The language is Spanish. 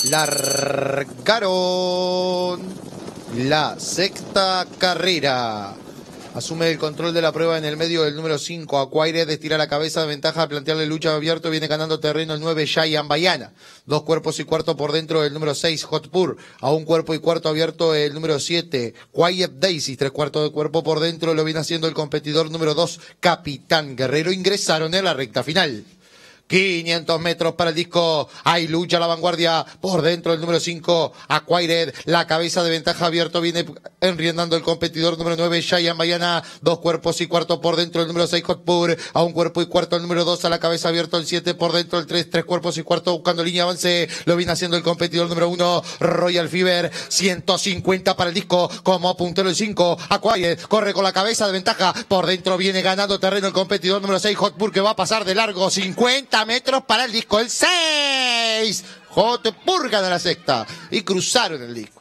Largaron la sexta carrera. Asume el control de la prueba en el medio del número 5. Acquired estira la cabeza de ventaja a plantearle lucha abierto. Viene ganando terreno el 9. Giant Bayana. 2 cuerpos y cuarto por dentro del número 6. Hotpur. A 1 cuerpo y cuarto abierto el número 7. Quiet Daisy. 3 cuartos de cuerpo por dentro. Lo viene haciendo el competidor número 2. Capitán Guerrero. Ingresaron en la recta final. 500 metros para el disco. Hay lucha a la vanguardia. Por dentro el número 5. Acquired. La cabeza de ventaja abierto. Viene enriendando el competidor número 9. Giant Bayana. 2 cuerpos y cuarto por dentro el número 6. Hotpur. A 1 cuerpo y cuarto el número 2. A la cabeza abierto el 7. Por dentro el 3. 3 cuerpos y cuarto buscando línea de avance. Lo viene haciendo el competidor número 1. Royal Fever. 150 para el disco. Como puntero el 5. Acquired. Corre con la cabeza de ventaja. Por dentro viene ganando terreno el competidor número 6. Hotpur, que va a pasar de largo. 50 metros para el disco. El 6. Hotpur gana la sexta. Y cruzaron el disco.